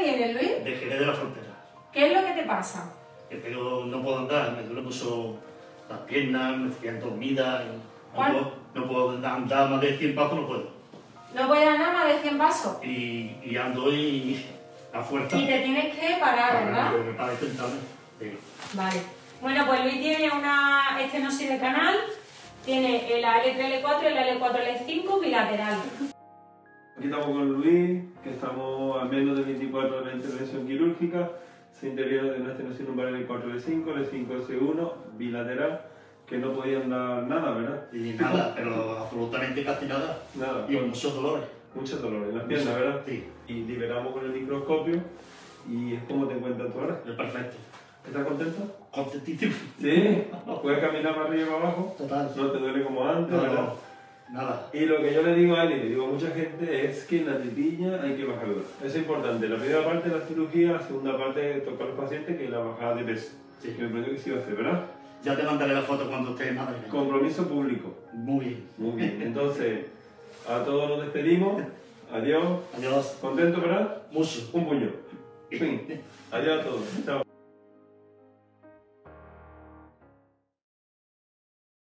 vienes, Luis? De Jerez de la Frontera. ¿Qué es lo que te pasa? Que no puedo andar, me duele mucho las piernas, me fían dormidas. No puedo andar más de 100 pasos, no puedo. No puedes andar más de 100 pasos. Y ando a fuerza. Y te tienes que parar, ¿verdad? Me parece sentarme. Sí. Vale. Bueno, pues Luis tiene una estenosis de canal, tiene la L3, L4 y la L4, L5 bilateral. Aquí estamos con Luis, que estamos a menos de 24 de la intervención quirúrgica. Se interviene de una estenosis lumbar L4, L5, L5, S1, bilateral, que no podían dar nada, ¿verdad? Y nada, pero absolutamente casi nada. Nada. Y muchos dolores. Muchos dolores en las piernas, ¿verdad? Sí. Y liberamos con el microscopio. ¿Y cómo te encuentras tú ahora? Es perfecto. ¿Estás contento? Contentísimo. Sí. ¿Puedes caminar para arriba y para abajo? Total. No te duele como antes, No, ¿verdad? nada. Y lo que yo le digo a él y le digo a mucha gente es que en la tetilla hay que bajarla. Eso es importante. La primera parte de la cirugía, la segunda parte toca a los pacientes, que es la bajada de peso. Sí. Que me parece que sí va a hacer, ¿verdad? Ya te mandaré la foto cuando esté en Madrid. Compromiso público. Muy bien. Muy bien. Entonces, a todos nos despedimos. Adiós. Adiós. ¿Contento, verdad? Mucho. Un puño. Fin. Adiós a todos. Chao.